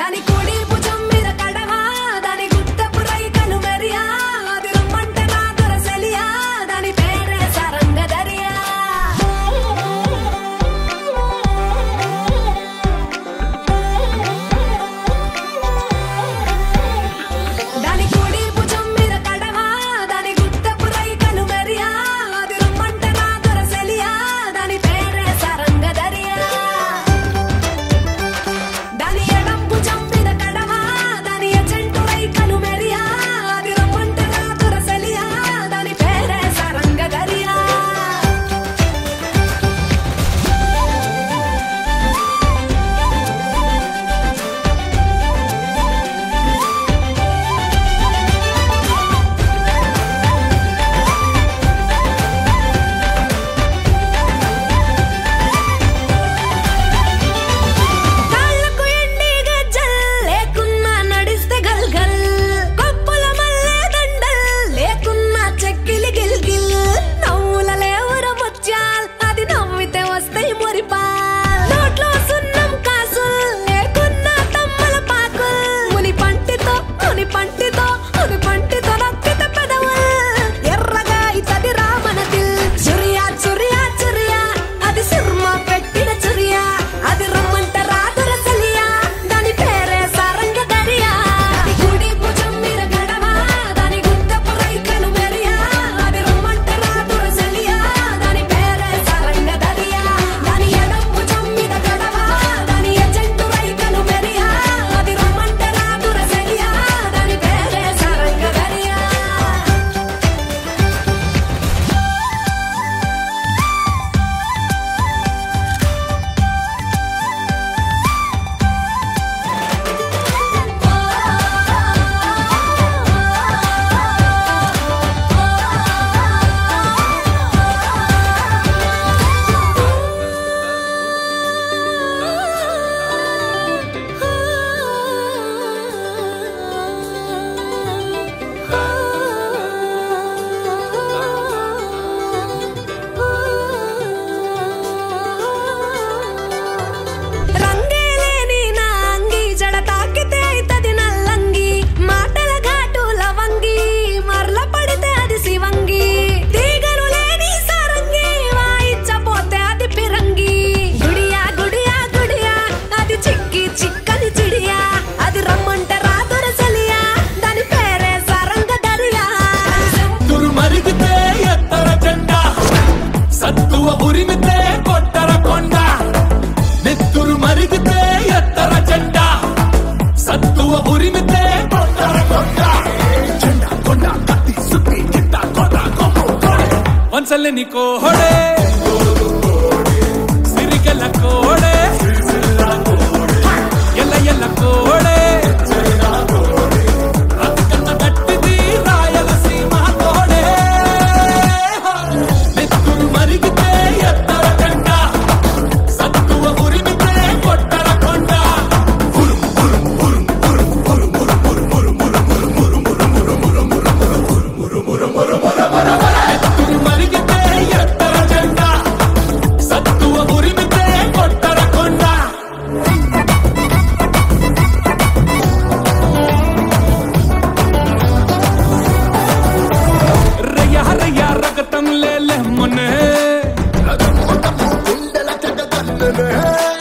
Saleni kohode sirigala kohode yella yella kohode ratikana gattidi rayala seema kohode netturu marigite yattara kanda sattuva urimite kottara konda hurum hurum hurum hurum hurum hurum hurum hurum hurum hurum hurum netturu marigite yattara janda sattuva urimite kottara konda raya raya ragatam le le mone ragatam gundala jagadanne